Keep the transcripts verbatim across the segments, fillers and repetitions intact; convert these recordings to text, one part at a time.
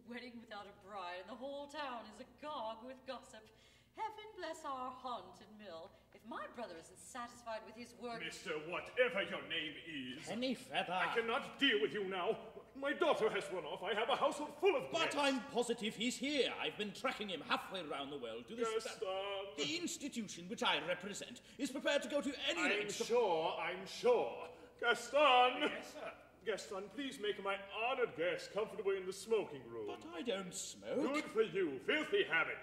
wedding without a bride, and the whole town is agog with gossip. Heaven bless our haunted mill. If my brother isn't satisfied with his work... Mister Whatever your name is... Penny Feather! I cannot deal with you now. My daughter has run off. I have a household full of But guests. I'm positive he's here. I've been tracking him halfway around the world to this... Gaston! The institution which I represent is prepared to go to any I'm lengths... sure, I'm sure. Gaston! Yes, sir. Gaston, please make my honored guest comfortable in the smoking room. But I don't smoke. Good for you, filthy habit.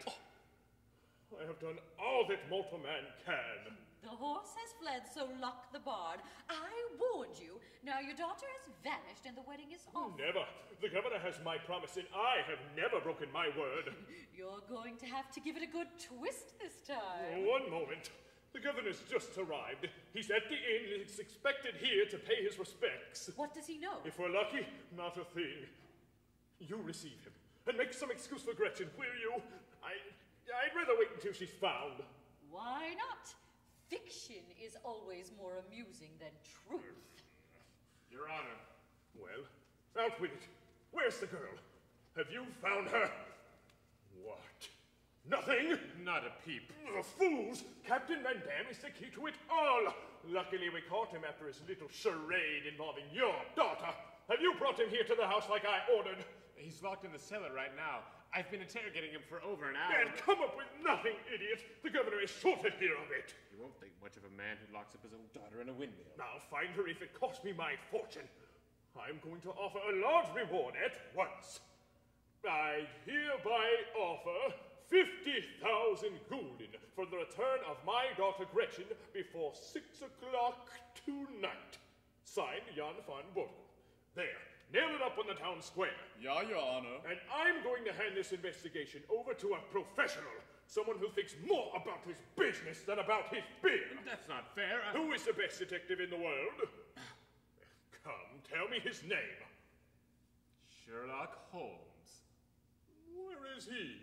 I have done all that mortal man can. The horse has fled, so lock the barn. I warned you. Now your daughter has vanished and the wedding is off. Never. The governor has my promise, and I have never broken my word. You're going to have to give it a good twist this time. One moment. The governor's just arrived. He's at the inn and is expected here to pay his respects. What does he know? If we're lucky, not a thing. You receive him, and make some excuse for Gretchen, will you? I... I'd rather wait until she's found. Why not? Fiction is always more amusing than truth. Your Honor. Well, out with it. Where's the girl? Have you found her? What? Nothing? Not a peep. The fools! Captain Van Dam is the key to it all. Luckily, we caught him after his little charade involving your daughter. Have you brought him here to the house like I ordered? He's locked in the cellar right now. I've been interrogating him for over an hour. And come up with nothing, idiot! The governor is sure to hear of it. You won't think much of a man who locks up his own daughter in a windmill. Now find her if it costs me my fortune. I'm going to offer a large reward at once. I hereby offer fifty thousand gulden for the return of my daughter Gretchen before six o'clock tonight. Signed, Jan van Borkel. There. Nail it up on the town square. Yeah, Your Honor. And I'm going to hand this investigation over to a professional. Someone who thinks more about his business than about his beer. That's not fair. I... Who is the best detective in the world? Come, tell me his name. Sherlock Holmes. Where is he?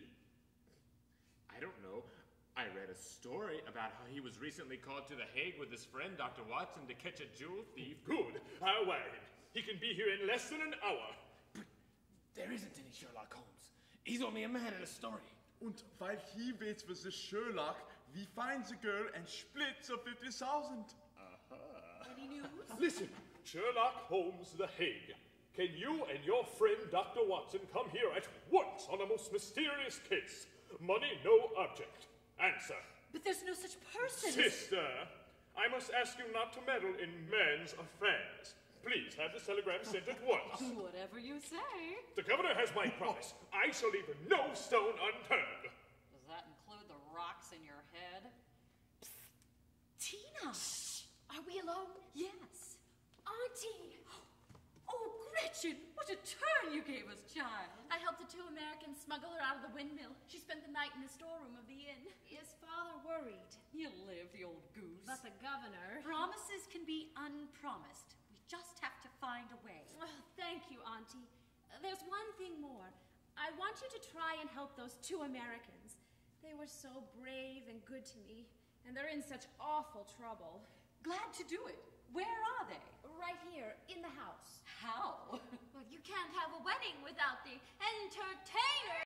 I don't know. I read a story about how he was recently called to The Hague with his friend, Doctor Watson, to catch a jewel thief. Good. I'll wire him. He can be here in less than an hour. But there isn't any Sherlock Holmes. He's only a man in a story. Und weil he waits for the Sherlock, we find the girl and split the fifty thousand. Any news? Listen, Sherlock Holmes, The Hague. Can you and your friend Doctor Watson come here at once on a most mysterious case? Money no object. Answer. But there's no such person. Sister, I must ask you not to meddle in men's affairs. Please have this telegram sent at once. Whatever you say. The governor has my promise. I shall leave no stone unturned. Does that include the rocks in your head? Psst. Tina! Shh. Are we alone? Yes. Auntie! Oh, Gretchen, what a turn you gave us, child. I helped the two Americans smuggle her out of the windmill. She spent the night in the storeroom of the inn. Is father worried? You live, the old goose. But the governor... Promises can be unpromised. We just have to find a way. Oh, thank you, Auntie. Uh, there's one thing more. I want you to try and help those two Americans. They were so brave and good to me, and they're in such awful trouble. Glad to do it. Where are they? Right here, in the house. How? Well, you can't have a wedding without the entertainer.